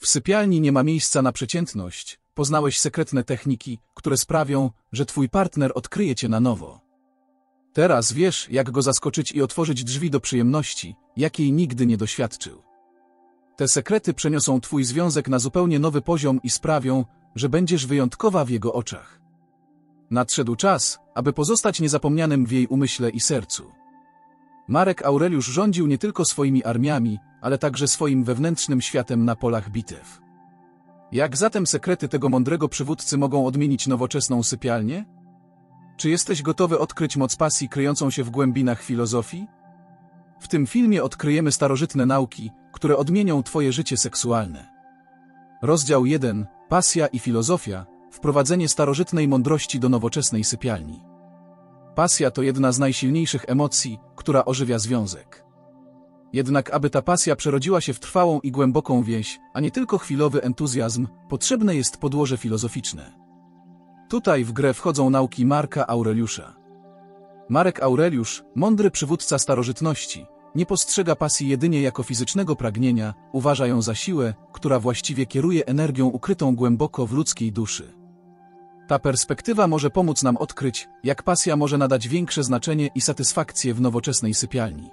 W sypialni nie ma miejsca na przeciętność, poznałeś sekretne techniki, które sprawią, że twój partner odkryje cię na nowo. Teraz wiesz, jak go zaskoczyć i otworzyć drzwi do przyjemności, jakiej nigdy nie doświadczył. Te sekrety przeniosą twój związek na zupełnie nowy poziom i sprawią, że będziesz wyjątkowa w jego oczach. Nadszedł czas, aby pozostać niezapomnianym w jej umyśle i sercu. Marek Aureliusz rządził nie tylko swoimi armiami, ale także swoim wewnętrznym światem na polach bitew. Jak zatem sekrety tego mądrego przywódcy mogą odmienić nowoczesną sypialnię? Czy jesteś gotowy odkryć moc pasji kryjącą się w głębinach filozofii? W tym filmie odkryjemy starożytne nauki, które odmienią twoje życie seksualne. Rozdział 1. Pasja i filozofia. Wprowadzenie starożytnej mądrości do nowoczesnej sypialni. Pasja to jedna z najsilniejszych emocji, która ożywia związek. Jednak aby ta pasja przerodziła się w trwałą i głęboką więź, a nie tylko chwilowy entuzjazm, potrzebne jest podłoże filozoficzne. Tutaj w grę wchodzą nauki Marka Aureliusza. Marek Aureliusz, mądry przywódca starożytności, nie postrzega pasji jedynie jako fizycznego pragnienia, uważa ją za siłę, która właściwie kieruje energią ukrytą głęboko w ludzkiej duszy. Ta perspektywa może pomóc nam odkryć, jak pasja może nadać większe znaczenie i satysfakcję w nowoczesnej sypialni.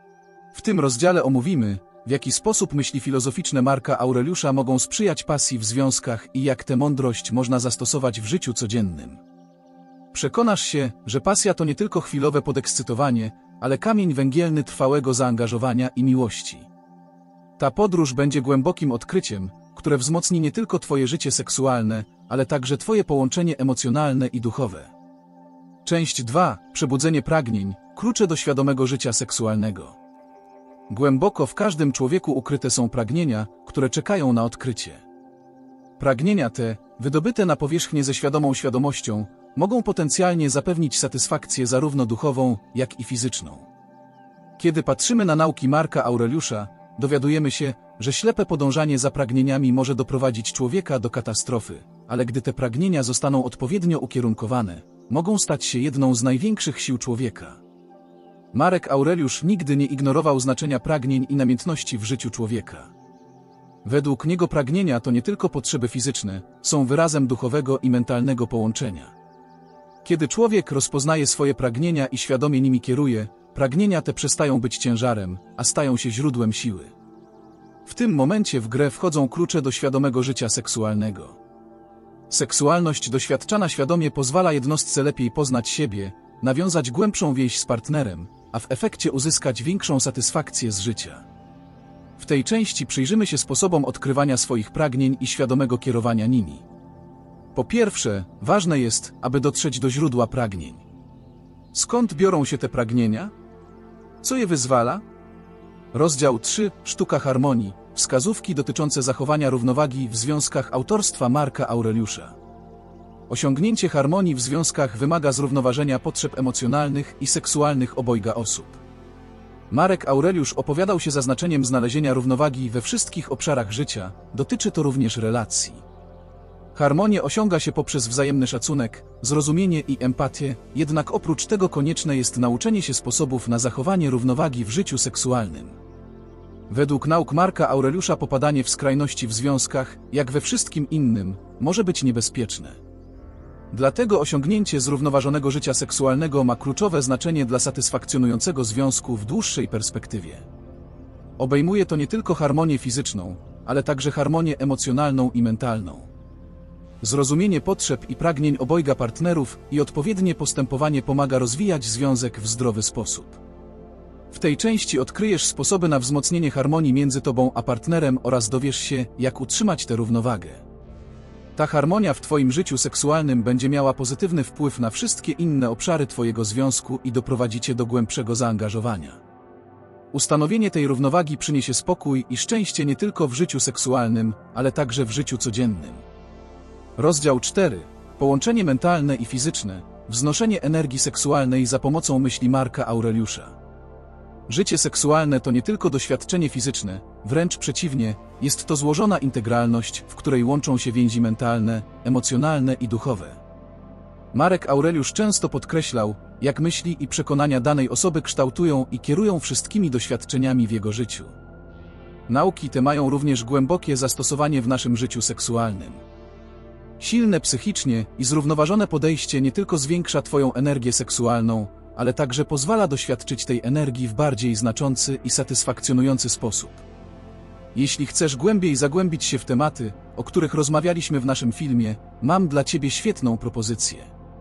W tym rozdziale omówimy, w jaki sposób myśli filozoficzne Marka Aureliusza mogą sprzyjać pasji w związkach i jak tę mądrość można zastosować w życiu codziennym. Przekonasz się, że pasja to nie tylko chwilowe podekscytowanie, ale kamień węgielny trwałego zaangażowania i miłości. Ta podróż będzie głębokim odkryciem, które wzmocni nie tylko twoje życie seksualne, ale także twoje połączenie emocjonalne i duchowe. Część 2. Przebudzenie pragnień. Klucze do świadomego życia seksualnego. Głęboko w każdym człowieku ukryte są pragnienia, które czekają na odkrycie. Pragnienia te, wydobyte na powierzchnię ze świadomą świadomością, mogą potencjalnie zapewnić satysfakcję zarówno duchową, jak i fizyczną. Kiedy patrzymy na nauki Marka Aureliusza, dowiadujemy się, że ślepe podążanie za pragnieniami może doprowadzić człowieka do katastrofy, ale gdy te pragnienia zostaną odpowiednio ukierunkowane, mogą stać się jedną z największych sił człowieka. Marek Aureliusz nigdy nie ignorował znaczenia pragnień i namiętności w życiu człowieka. Według niego pragnienia to nie tylko potrzeby fizyczne, są wyrazem duchowego i mentalnego połączenia. Kiedy człowiek rozpoznaje swoje pragnienia i świadomie nimi kieruje, pragnienia te przestają być ciężarem, a stają się źródłem siły. W tym momencie w grę wchodzą klucze do świadomego życia seksualnego. Seksualność doświadczana świadomie pozwala jednostce lepiej poznać siebie, nawiązać głębszą więź z partnerem, a w efekcie uzyskać większą satysfakcję z życia. W tej części przyjrzymy się sposobom odkrywania swoich pragnień i świadomego kierowania nimi. Po pierwsze, ważne jest, aby dotrzeć do źródła pragnień. Skąd biorą się te pragnienia? Co je wyzwala? Rozdział 3. Sztuka harmonii. Wskazówki dotyczące zachowania równowagi w związkach autorstwa Marka Aureliusza. Osiągnięcie harmonii w związkach wymaga zrównoważenia potrzeb emocjonalnych i seksualnych obojga osób. Marek Aureliusz opowiadał się za znaczeniem znalezienia równowagi we wszystkich obszarach życia, dotyczy to również relacji. Harmonię osiąga się poprzez wzajemny szacunek, zrozumienie i empatię, jednak oprócz tego konieczne jest nauczenie się sposobów na zachowanie równowagi w życiu seksualnym. Według nauk Marka Aureliusza popadanie w skrajności w związkach, jak we wszystkim innym, może być niebezpieczne. Dlatego osiągnięcie zrównoważonego życia seksualnego ma kluczowe znaczenie dla satysfakcjonującego związku w dłuższej perspektywie. Obejmuje to nie tylko harmonię fizyczną, ale także harmonię emocjonalną i mentalną. Zrozumienie potrzeb i pragnień obojga partnerów i odpowiednie postępowanie pomaga rozwijać związek w zdrowy sposób. W tej części odkryjesz sposoby na wzmocnienie harmonii między tobą a partnerem oraz dowiesz się, jak utrzymać tę równowagę. Ta harmonia w twoim życiu seksualnym będzie miała pozytywny wpływ na wszystkie inne obszary twojego związku i doprowadzi cię do głębszego zaangażowania. Ustanowienie tej równowagi przyniesie spokój i szczęście nie tylko w życiu seksualnym, ale także w życiu codziennym. Rozdział 4. Połączenie mentalne i fizyczne. Wznoszenie energii seksualnej za pomocą myśli Marka Aureliusza. Życie seksualne to nie tylko doświadczenie fizyczne, wręcz przeciwnie, jest to złożona integralność, w której łączą się więzi mentalne, emocjonalne i duchowe. Marek Aureliusz często podkreślał, jak myśli i przekonania danej osoby kształtują i kierują wszystkimi doświadczeniami w jego życiu. Nauki te mają również głębokie zastosowanie w naszym życiu seksualnym. Silne psychicznie i zrównoważone podejście nie tylko zwiększa Twoją energię seksualną, ale także pozwala doświadczyć tej energii w bardziej znaczący i satysfakcjonujący sposób. Jeśli chcesz głębiej zagłębić się w tematy, o których rozmawialiśmy w naszym filmie, mam dla Ciebie świetną propozycję.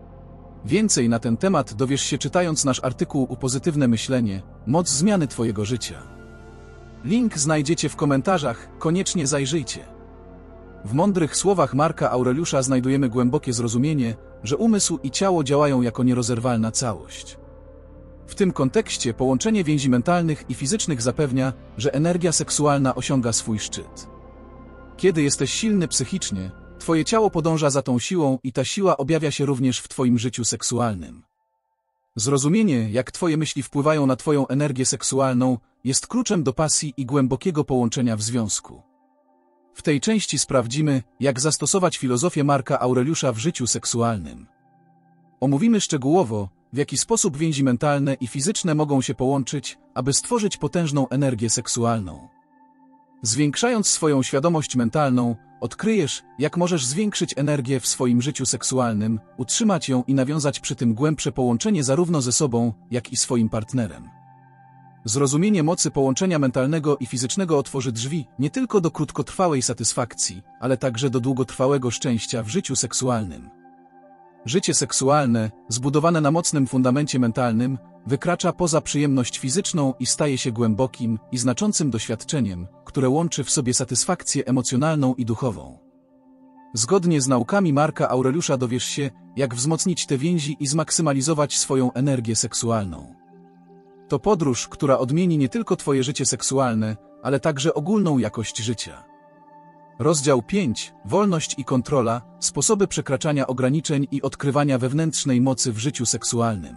Więcej na ten temat dowiesz się czytając nasz artykuł u Pozytywne Myślenie – Moc zmiany Twojego życia. Link znajdziecie w komentarzach, koniecznie zajrzyjcie. W mądrych słowach Marka Aureliusza znajdujemy głębokie zrozumienie, że umysł i ciało działają jako nierozerwalna całość. W tym kontekście połączenie więzi mentalnych i fizycznych zapewnia, że energia seksualna osiąga swój szczyt. Kiedy jesteś silny psychicznie, Twoje ciało podąża za tą siłą i ta siła objawia się również w Twoim życiu seksualnym. Zrozumienie, jak Twoje myśli wpływają na Twoją energię seksualną, jest kluczem do pasji i głębokiego połączenia w związku. W tej części sprawdzimy, jak zastosować filozofię Marka Aureliusza w życiu seksualnym. Omówimy szczegółowo, w jaki sposób więzi mentalne i fizyczne mogą się połączyć, aby stworzyć potężną energię seksualną. Zwiększając swoją świadomość mentalną, odkryjesz, jak możesz zwiększyć energię w swoim życiu seksualnym, utrzymać ją i nawiązać przy tym głębsze połączenie zarówno ze sobą, jak i swoim partnerem. Zrozumienie mocy połączenia mentalnego i fizycznego otworzy drzwi nie tylko do krótkotrwałej satysfakcji, ale także do długotrwałego szczęścia w życiu seksualnym. Życie seksualne, zbudowane na mocnym fundamencie mentalnym, wykracza poza przyjemność fizyczną i staje się głębokim i znaczącym doświadczeniem, które łączy w sobie satysfakcję emocjonalną i duchową. Zgodnie z naukami Marka Aureliusza dowiesz się, jak wzmocnić te więzi i zmaksymalizować swoją energię seksualną. To podróż, która odmieni nie tylko Twoje życie seksualne, ale także ogólną jakość życia. Rozdział 5. Wolność i kontrola. Sposoby przekraczania ograniczeń i odkrywania wewnętrznej mocy w życiu seksualnym.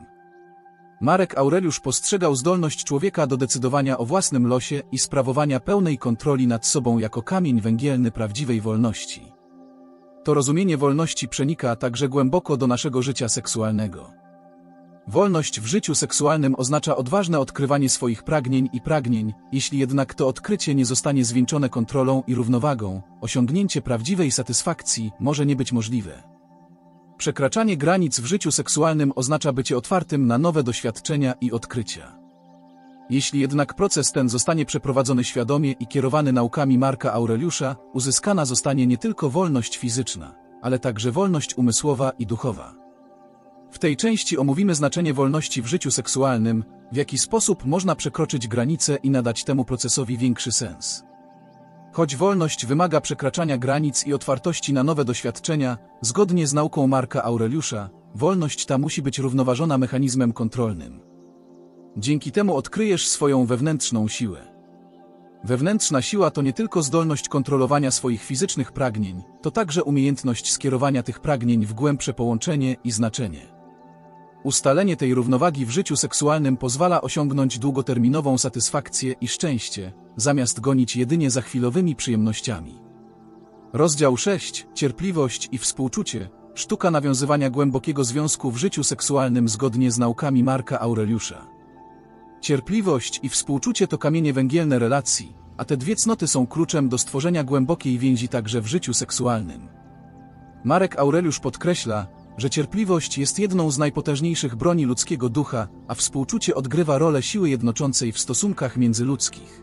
Marek Aureliusz postrzegał zdolność człowieka do decydowania o własnym losie i sprawowania pełnej kontroli nad sobą jako kamień węgielny prawdziwej wolności. To rozumienie wolności przenika także głęboko do naszego życia seksualnego. Wolność w życiu seksualnym oznacza odważne odkrywanie swoich pragnień, jeśli jednak to odkrycie nie zostanie zwieńczone kontrolą i równowagą, osiągnięcie prawdziwej satysfakcji może nie być możliwe. Przekraczanie granic w życiu seksualnym oznacza bycie otwartym na nowe doświadczenia i odkrycia. Jeśli jednak proces ten zostanie przeprowadzony świadomie i kierowany naukami Marka Aureliusza, uzyskana zostanie nie tylko wolność fizyczna, ale także wolność umysłowa i duchowa. W tej części omówimy znaczenie wolności w życiu seksualnym, w jaki sposób można przekroczyć granice i nadać temu procesowi większy sens. Choć wolność wymaga przekraczania granic i otwartości na nowe doświadczenia, zgodnie z nauką Marka Aureliusza, wolność ta musi być równoważona mechanizmem kontrolnym. Dzięki temu odkryjesz swoją wewnętrzną siłę. Wewnętrzna siła to nie tylko zdolność kontrolowania swoich fizycznych pragnień, to także umiejętność skierowania tych pragnień w głębsze połączenie i znaczenie. Ustalenie tej równowagi w życiu seksualnym pozwala osiągnąć długoterminową satysfakcję i szczęście, zamiast gonić jedynie za chwilowymi przyjemnościami. Rozdział 6. Cierpliwość i współczucie. Sztuka nawiązywania głębokiego związku w życiu seksualnym zgodnie z naukami Marka Aureliusza. Cierpliwość i współczucie to kamienie węgielne relacji, a te dwie cnoty są kluczem do stworzenia głębokiej więzi także w życiu seksualnym. Marek Aureliusz podkreśla, że cierpliwość jest jedną z najpotężniejszych broni ludzkiego ducha, a współczucie odgrywa rolę siły jednoczącej w stosunkach międzyludzkich.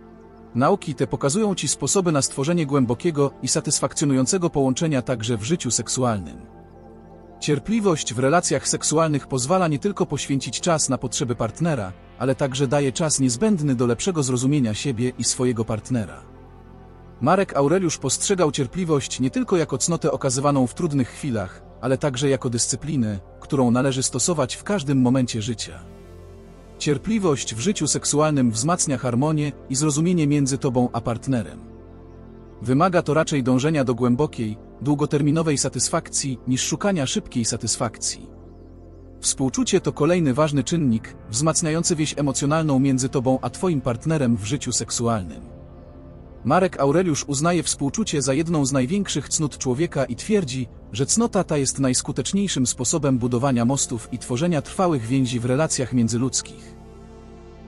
Nauki te pokazują Ci sposoby na stworzenie głębokiego i satysfakcjonującego połączenia także w życiu seksualnym. Cierpliwość w relacjach seksualnych pozwala nie tylko poświęcić czas na potrzeby partnera, ale także daje czas niezbędny do lepszego zrozumienia siebie i swojego partnera. Marek Aureliusz postrzegał cierpliwość nie tylko jako cnotę okazywaną w trudnych chwilach, ale także jako dyscyplinę, którą należy stosować w każdym momencie życia. Cierpliwość w życiu seksualnym wzmacnia harmonię i zrozumienie między tobą a partnerem. Wymaga to raczej dążenia do głębokiej, długoterminowej satysfakcji niż szukania szybkiej satysfakcji. Współczucie to kolejny ważny czynnik, wzmacniający więź emocjonalną między tobą a twoim partnerem w życiu seksualnym. Marek Aureliusz uznaje współczucie za jedną z największych cnót człowieka i twierdzi, że cnota ta jest najskuteczniejszym sposobem budowania mostów i tworzenia trwałych więzi w relacjach międzyludzkich.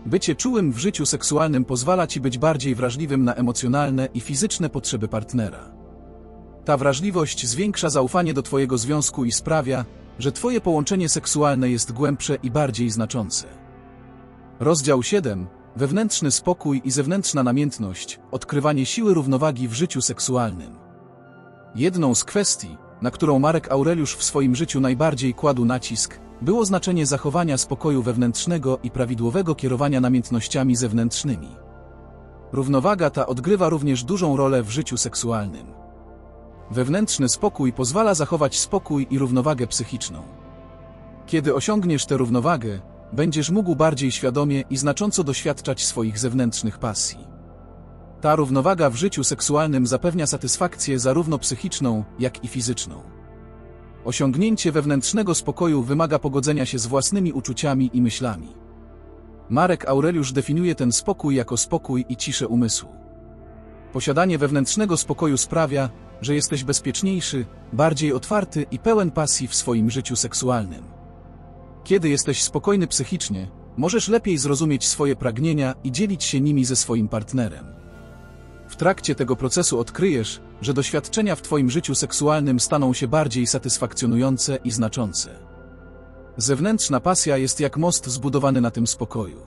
Bycie czułym w życiu seksualnym pozwala ci być bardziej wrażliwym na emocjonalne i fizyczne potrzeby partnera. Ta wrażliwość zwiększa zaufanie do twojego związku i sprawia, że twoje połączenie seksualne jest głębsze i bardziej znaczące. Rozdział 7. Wewnętrzny spokój i zewnętrzna namiętność. Odkrywanie siły równowagi w życiu seksualnym. Jedną z kwestii, na którą Marek Aureliusz w swoim życiu najbardziej kładł nacisk, było znaczenie zachowania spokoju wewnętrznego i prawidłowego kierowania namiętnościami zewnętrznymi. Równowaga ta odgrywa również dużą rolę w życiu seksualnym. Wewnętrzny spokój pozwala zachować spokój i równowagę psychiczną. Kiedy osiągniesz tę równowagę, będziesz mógł bardziej świadomie i znacząco doświadczać swoich zewnętrznych pasji. Ta równowaga w życiu seksualnym zapewnia satysfakcję zarówno psychiczną, jak i fizyczną. Osiągnięcie wewnętrznego spokoju wymaga pogodzenia się z własnymi uczuciami i myślami. Marek Aureliusz definiuje ten spokój jako spokój i ciszę umysłu. Posiadanie wewnętrznego spokoju sprawia, że jesteś bezpieczniejszy, bardziej otwarty i pełen pasji w swoim życiu seksualnym. Kiedy jesteś spokojny psychicznie, możesz lepiej zrozumieć swoje pragnienia i dzielić się nimi ze swoim partnerem. W trakcie tego procesu odkryjesz, że doświadczenia w twoim życiu seksualnym staną się bardziej satysfakcjonujące i znaczące. Zewnętrzna pasja jest jak most zbudowany na tym spokoju.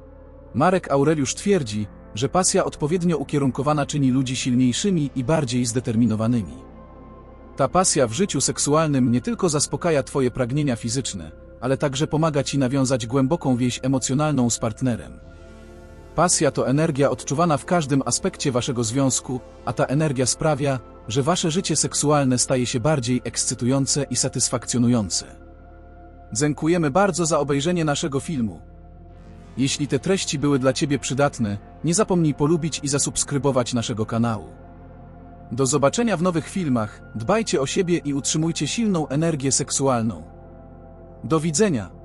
Marek Aureliusz twierdzi, że pasja odpowiednio ukierunkowana czyni ludzi silniejszymi i bardziej zdeterminowanymi. Ta pasja w życiu seksualnym nie tylko zaspokaja twoje pragnienia fizyczne, ale także pomaga ci nawiązać głęboką więź emocjonalną z partnerem. Pasja to energia odczuwana w każdym aspekcie waszego związku, a ta energia sprawia, że wasze życie seksualne staje się bardziej ekscytujące i satysfakcjonujące. Dziękujemy bardzo za obejrzenie naszego filmu. Jeśli te treści były dla ciebie przydatne, nie zapomnij polubić i zasubskrybować naszego kanału. Do zobaczenia w nowych filmach, dbajcie o siebie i utrzymujcie silną energię seksualną. Do widzenia!